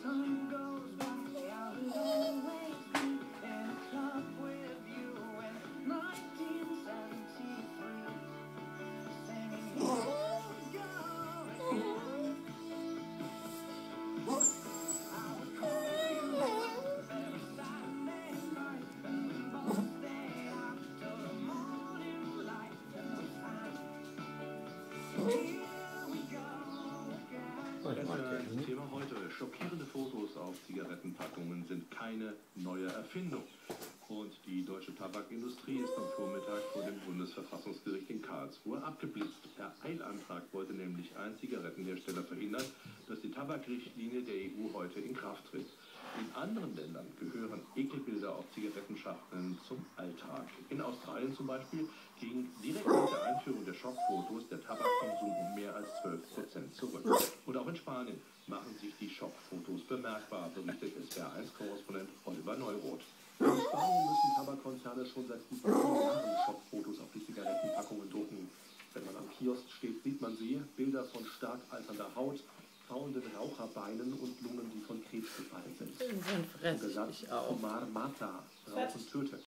Das Thema heute. Schockierende Fotos auf Zigarettenpackungen sind keine neue Erfindung. Und die deutsche Tabakindustrie ist am Vormittag vor dem Bundesverfassungsgericht in Karlsruhe abgeblitzt. Per Eilantrag wollte nämlich ein Zigarettenhersteller verhindern, dass die Tabakrichtlinie der EU heute in Kraft tritt. In anderen Ländern gehören Ekelbilder auf Zigarettenschachteln zum Alltag. In Australien zum Beispiel ging direkt nach der Einführung der Schockfotos der Tabakkonsum um mehr als 12% zurück. Und auch in Spanien machen sich die Schockfotos bemerkbar, berichtet SWR1-Korrespondent Oliver Neuroth. In Spanien müssen Tabakkonzerne schon seit gut 10 Jahren Schockfotos auf die Zigarettenpackungen drucken. Wenn man am Kiosk steht, sieht man sie, Bilder von stark alternder Haut, fauenden Raucherbeinen und Lungen, die von Krebs befallen sind. Den fress ich auch. Fumar mata, Rauchen tötet.